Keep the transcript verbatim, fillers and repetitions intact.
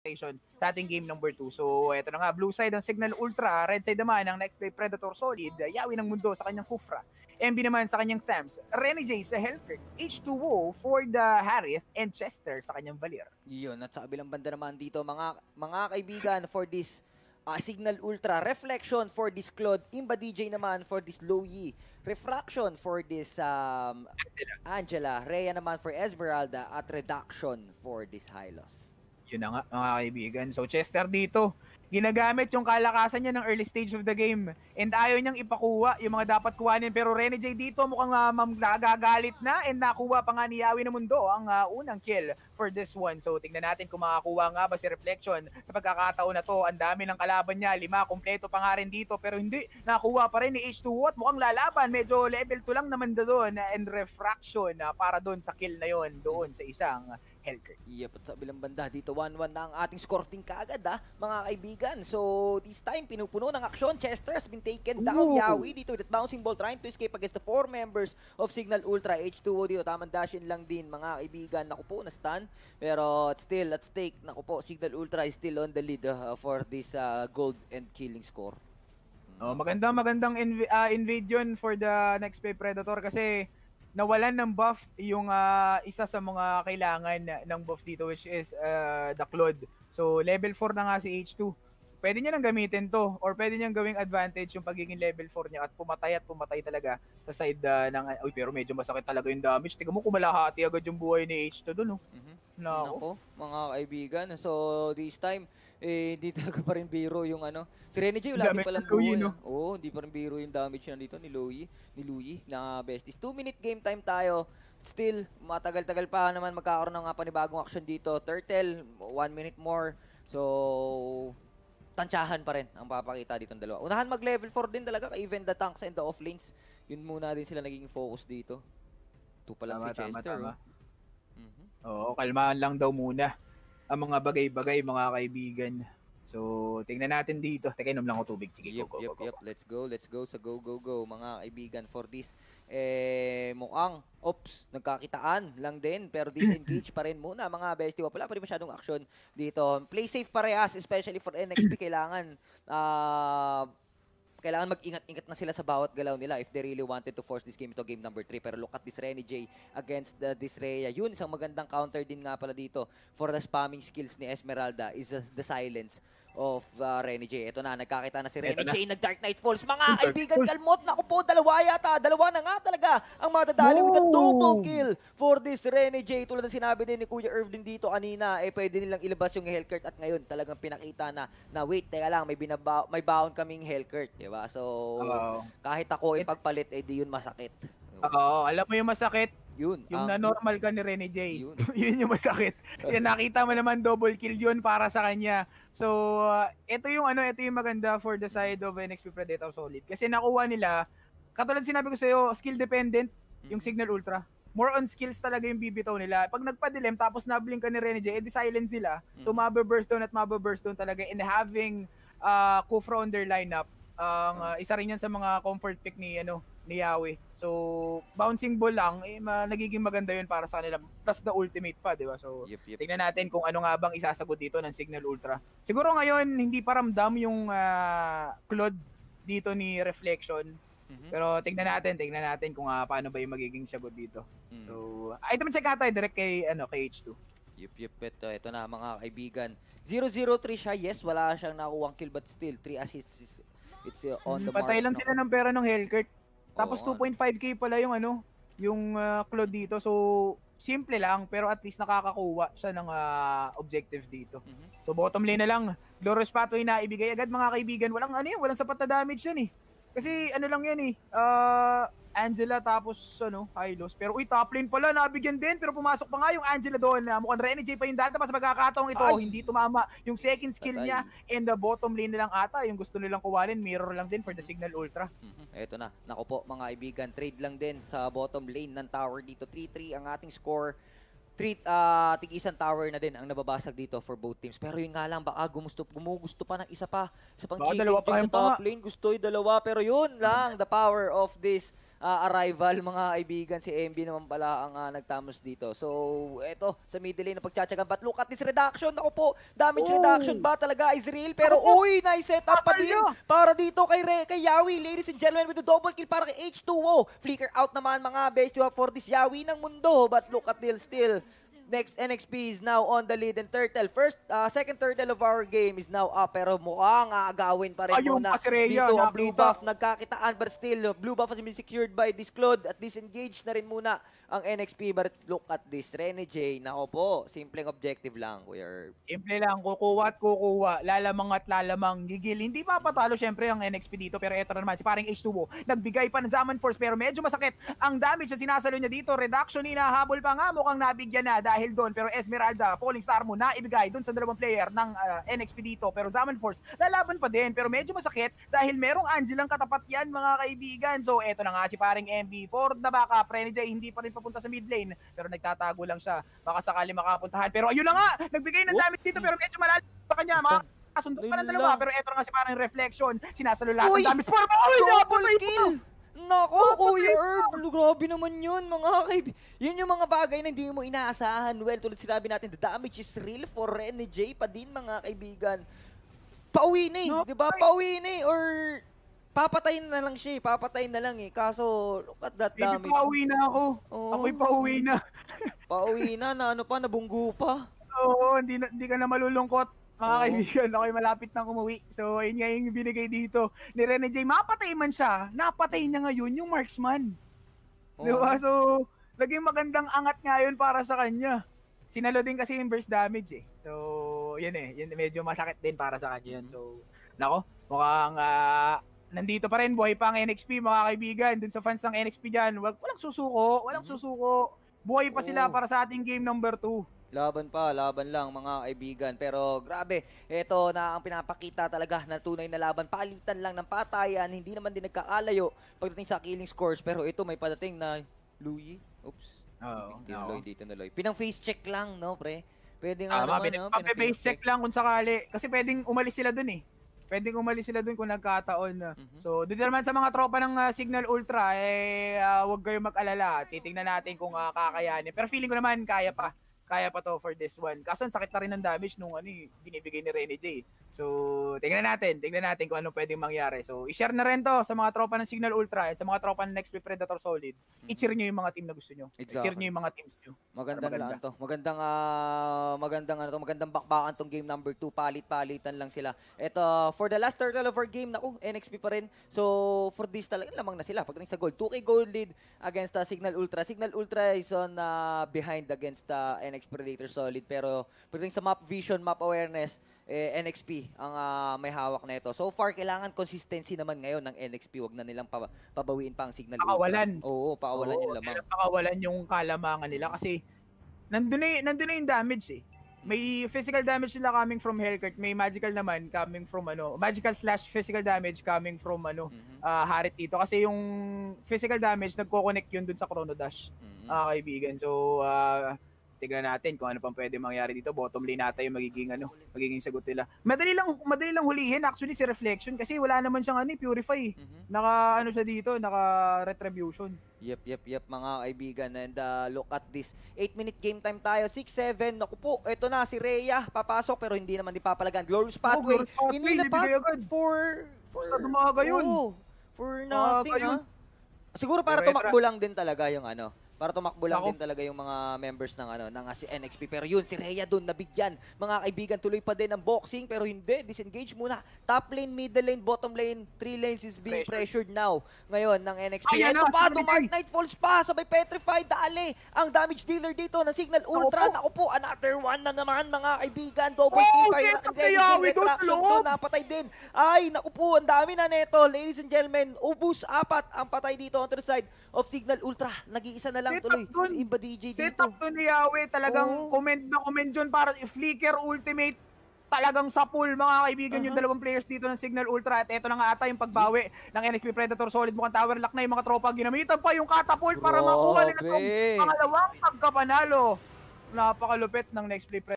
sa ating game number two. So, eto na nga, blue side ang Signal Ultra, red side naman ang Next Play Predator Solid, Yawi ng Mundo sa kanyang Kufra, M B naman sa kanyang Thames, Renegade sa Hellkirk, H two O for the Harith, and Chester sa kanyang Valir. Yun, at sa kabilang banda naman dito, mga mga kaibigan, for this uh, Signal Ultra, Reflection for this Claude, Imba D J naman for this Loyi, Refraction for this um, Angela. Angela, Rhea naman for Esmeralda, at Reduction for this Hylos. Yun na nga, mga kaibigan. So, Chester dito, ginagamit yung kalakasan niya ng early stage of the game. And ayaw niyang ipakuha yung mga dapat kuhanin. Pero Renegade dito mukhang uh, nagagalit na and nakuha pa nga ni Yawi ng Mundo ang uh, unang kill for this one. So, tignan natin kung makakuha nga ba si Reflection. Sa pagkakataon na to, ang dami ng kalaban niya. Lima, kompleto pa nga rin dito. Pero hindi, nakuha pa rin ni H two O at mukhang lalaban. Medyo level two lang naman doon. And Refraction uh, para doon sa kill na yon doon sa isang Hellkirk. Yep, at sa bilang banda dito, one one na ang ating scorting kaagad ha, mga kaibigan. So, this time, pinupuno ng aksyon. Chester has been taken down. Ooh. Yawi dito with that bouncing ball trying to escape against the four members of Signal Ultra. H two O dito, tamang dash-in lang din, mga kaibigan. Naku po, na-stun. Pero still, at stake, naku po, Signal Ultra is still on the lead uh, for this uh, gold and killing score. Oh, magandang magandang inv uh, invade yun for the Next Play Predator kasi nawalan ng buff yung uh, isa sa mga kailangan ng buff dito, which is uh, the Claude. So level four na nga si H two. Pwede niya nang gamitin to or pwede niyang gawing advantage yung pagiging level four niya at pumatay at pumatay talaga sa side uh, ng... Uy, pero medyo masakit talaga yung damage. Tingnan mo kumalahati agad yung buhay ni H two doon. Oh. Mm-hmm. No. Nako, mga kaibigan. So this time, eh, di talaga pa rin biro yung ano. Si Renegade, wala din palang buhay. No? Oo, hindi pa rin biro yung damage na dito ni Loyi, ni Loyi na besties. two minute game time tayo. Still, matagal-tagal pa naman magkakaroon ng panibagong action dito. Turtle, one minute more. So, tansyahan pa rin ang papakita dito ng dalawa. Unahan mag-level four din talaga, even the tanks and the offlanes. Yun muna din sila naging focus dito. Ito pa lang si Chester. Tama, tama. Oh. Mm-hmm. Oo, kalmahan lang daw muna ang mga bagay-bagay, mga kaibigan. So, tingnan natin dito. Teka, inom lang ako tubig. Sige, yep, go, go, yep, go, go. Yep. Let's go, let's go sa go, go, go, mga kaibigan. For this, eh, mukhang, ops, nagkakitaan lang din. Pero disengage pa rin muna, mga bestie. Wala pa rin masyadong action dito. Play safe parehas, especially for N X P. Kailangan, ah... Uh, kailangan mag-ingat-ingat na sila sa bawat galaw nila if they really wanted to force this game to game number three. Pero look at this Renegade against the, this Rhea. Yun, isang magandang counter din nga pala dito for the spamming skills ni Esmeralda is uh, the silence of uh, Renegade. Ito na, nagkakita na si Renegade, nag-Dark Knight Falls. Mga kaibigan, kalmot na ko po, dalawa yata. Dalawa na nga talaga ang madadali no. with a double kill for this Renegade. Tulad ng sinabi din ni Kuya Irv din dito kanina, eh pwede nilang ilabas yung Hellkirk at ngayon talagang pinakita na, na wait, teka lang, may, binaba, may baon kaming Hellkirk. Diba? So, uh, kahit ako ipagpalit, eh di yun masakit. Oo, alam mo yung masakit? Yun. Yung um, na-normal ka ni Renegade. Yun. Yun yung masakit. Yan, nakita mo naman double kill yun para sa kanya. So, uh, ito yung ano, ito yung maganda for the side of N X P Predator Solid. Kasi nakuha nila, katulad sinabi ko sa'yo, skill dependent yung Signal Ultra. More on skills talaga yung bibitaw nila. Pag nagpa-dilim, tapos nablink ka ni Renegade, edi silent sila. So, mababurst down at mababurst down talaga. And having uh, Kufra on their lineup, ang uh, isa rin yan sa mga comfort pick ni ano ni Yawi. So, bouncing ball lang, eh, ma nagiging maganda yun para sa kanila. Plus the ultimate pa, di ba? So, yep, yep. Tingnan natin kung ano nga bang isasagot dito ng Signal Ultra. Siguro ngayon, hindi pa ramdam yung uh, Claude dito ni Reflection. Mm-hmm. Pero tingnan natin, tingnan natin kung uh, paano ba yung magiging sagot dito. Mm-hmm. So, item check ata direct kay, ano, kay H two. Yup, yup, ito, ito na mga kaibigan. zero zero three siya, yes, wala siyang nakuwang kill, but still, three assists. It's uh, on the Patay mark. lang sila ng pera ng Hellkirk. Tapos two point five K pala yung ano, yung uh, Claude dito. So, simple lang pero at least nakakakuha siya ng uh, objective dito. Mm-hmm. So, bottom lane na lang. Glorious Pathway na ibigay agad mga kaibigan. Walang ano yan, walang sapat na damage yan eh. Kasi ano lang yan eh, uh, Angela tapos ano, Hylos. Pero uy, top lane pala, nabigyan din. Pero pumasok pa nga yung Angela doon. Uh, mukhang Renegade pa yung data pa sa magkakataong ito. Ay! Hindi tumama yung second skill Atay. niya. And the bottom lane na lang ata. Yung gusto nilang kuwanin, mirror lang din for the Signal Ultra. Mm-hmm. Ito na, naku po mga kaibigan. Trade lang din sa bottom lane ng tower dito. three three ang ating score. Treat, uh, tig-isang tower na din ang nababasag dito for both teams. Pero yun nga lang, baka gumusto, gumugusto pa ng isa pa sa pang-chicken sa top lane. Gusto yung dalawa, pero yun lang, the power of this uh, arrival, mga kaibigan. Si M B naman pala ang uh, nagtamos dito. So, eto, sa middle lane na pagtsatsagan. But look at this reduction. Ako po, damage Oh. reduction ba talaga is real? Pero uy, nice setup pa din para dito kay, Re, kay Yawi. Ladies and gentlemen, with the double kill para kay H two O. Flicker out naman mga bestie for this Yawi ng mundo. But look at this still. Next, N X P is now on the lead and Turtle. First, uh, second Turtle of our game is now up. Pero mukhang aagawin pa rin Ayun muna pa si Rhea, dito ang blue nakita. buff. Nagkakitaan but still, blue buff has been secured by Disclode at disengaged na rin muna ang N X P. But look at this, Rene J. Nako po, simpleng objective lang. We are... Simple lang, kukuha at kukuha, lalamang at lalamang, gigil. Hindi papatalo syempre ang N X P dito, pero eto na naman, si paring H two O, nagbigay pa ng Zaman Force, pero medyo masakit ang damage na sinasalo niya dito. Reduction, hinahabol pa nga, mukhang nabigyan na dahil doon, pero Esmeralda, Falling Star mo na ibigay doon sa dalawang player ng uh, N X P dito, pero Zaman Force, lalaban pa din, pero medyo masakit dahil merong Angelang katapat yan mga kaibigan. So eto na nga si paring M B, for the backup, Rene J, hindi pa rin papunta sa mid lane, pero nagtatago lang siya, baka sakali makapuntahan, pero ayun na nga, nagbigay ng damage dito, pero medyo malalim sa kanya, mga kasundo pa ng dalawa, pero eto na nga si parang Reflection, sinasalo lahat ng damage, pero ay, double kill! Nako, Kuya Herb, grabe naman yun, mga kaib. Yun yung mga bagay na hindi mo inaasahan. Well, tulad sinabi natin, the damage is real for Rene J pa din, mga kaibigan. Pauwi na eh, No, di ba? Pauwi na eh, or papatayin na lang siya eh, papatayin na lang eh. Kaso, look at that Baby, damage. pauwi na ako. Oo. Ako'y pauwi na. Pauwi na, na ano pa, nabunggo pa. Oo, hindi, na, hindi ka na malulungkot. Mga Oo. kaibigan, ako'y malapit nang umuwi. So, ayun nga yung binigay dito ni Rene J. Mapatay man siya, napatay niya ngayon yung marksman. Oo. Diba? So, naging magandang angat nga yun para sa kanya. Sinalo din kasi yung burst damage eh. So, yun eh. Yun, medyo masakit din para sa kanya yun. So, nako, mukhang ah, nandito pa rin. Buhay pa ang N X P, mga kaibigan. Dun sa fans ng N X P dyan, wag, walang susuko. Walang susuko. Buhay pa sila Oo. para sa ating game number two. Laban pa, laban lang mga kaibigan. Pero grabe, ito na ang pinapakita talaga na tunay na laban. Palitan lang ng patayan, hindi naman din nagkaalayo pagdating sa killing scores. Pero ito may padating na Louie. Oops. Oo. Dito na Loy, dito na Loy. Pinang face check lang, no, pre? Pwede nga Tama, naman, no? base check lang kung sakali. Kasi pwedeng umalis sila dun eh. Pwedeng umalis sila dun kung nagkataon na. Mhm. So, dito naman sa mga tropa ng uh, Signal Ultra, eh, uh, huwag kayong mag-alala. Titingnan natin kung uh, kakayanin. Pero feeling ko naman, kaya pa. Kaya pa to for this one. Kaso ang sakit na rin ng damage nung ano, eh, binibigay ni Rene J. So, tingnan natin. Tingnan natin kung ano pwedeng mangyari. So, i-share na rin to sa mga tropa ng Signal Ultra at sa mga tropa ng Next Play Predator Solid. I-cheer nyo yung mga team na gusto nyo. Exactly. I-cheer nyo yung mga teams nyo. Magandang Maganda. lang to. Magandang ah, magandang ano to, magandang bakbakan tong game number two. Palit-palitan lang sila. Ito, for the last turtle of our game, naku, N X P pa rin. So, for this talaga lamang na sila pagdating sa gold. two K gold lead against the Signal Ultra. Signal Ultra is on uh, behind against the N X P Predator Solid, pero pagdating sa map vision, map awareness, eh, N X P ang uh, may hawak na ito. So far, kailangan consistency naman ngayon ng N X P. Wag na nilang pa pabawiin pa ang Signal Pakawalan. Ultra. Oo, pakawalan Oo, yun lamang. kailangan pakawalan yung kalamangan nila kasi nandun na, y- nandun na yung damage eh. May physical damage nila coming from Hellcurt, may magical naman coming from ano, magical slash physical damage coming from ano, Mhm. ah, Harit dito. Kasi yung physical damage, nagko-connect yun dun sa Chrono Dash, Mhm. ah, kaibigan. So, ah, tignan natin kung ano pang pwede mangyari dito. Bottom lane nata yung magiging ano, magiging sagot nila. Madali lang madali lang hulihin actually si Reflection kasi wala naman siyang ano, eh, purify. Mhm. Naka ano siya dito, naka retribution. Yep, yep, yep, mga kaibigan. And uh, look at this. eight minute game time tayo. six seven. Naku po, eto na si Rhea. Papasok pero hindi naman di papalagan. Glorious Pathway. Glorious Pathway, Inilapat ibigay agad. for... for Basta dumaga yun. Oo, for Dumaga nothing, yun. ha? Siguro para Pero tumakbo lang din talaga yung ano. Para tumakbo lang Ako. din talaga yung mga members ng ano ng uh, si N X P. Pero yun, si Rhea doon nabigyan. Mga kaibigan, tuloy pa din ang boxing pero hindi, disengage muna. Top lane, middle lane, bottom lane, three lanes is being pressured now ngayon ng N X P. Ayan Ito na, pa, sabi Dumark din. Knight falls pa, sabay petrified, dali. Ang damage dealer dito na Signal Ultra. po. Naku po, another one na naman mga kaibigan. Double Oh, kill, shit, fire ang Yawi doon sa loob. doon, napatay din. Ay, naku po, ang dami na neto. Ladies and gentlemen, ubus, apat ang patay dito on the side of Signal Ultra. Nag-iisa na lang Set tuloy. up dun. Si Iba D J Set dito. up to ni Yahweh, talagang Oo. comment na comment dyan para Flicker Ultimate, talagang sa pool mga kaibigan yung Uh-huh. dalawang players dito ng Signal Ultra at eto na nga ata yung pagbawi ng N X P Predator Solid, mukhang tower lock na yung mga tropa, ginamitan pa yung catapult para makuha nila Grabe. itong pangalawang pagkapanalo. Napakalupit ng Next Play Predator.